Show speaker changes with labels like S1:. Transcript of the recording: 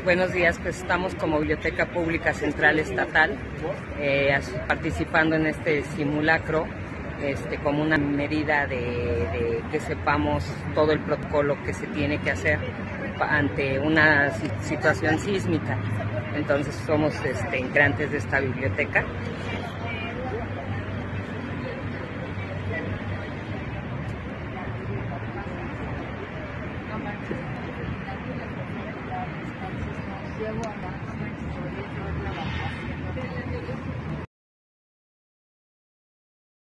S1: Buenos días, pues estamos como Biblioteca Pública Central Estatal participando en este simulacro como una medida de que sepamos todo el protocolo que se tiene que hacer ante una situación sísmica. Entonces somos integrantes de esta biblioteca.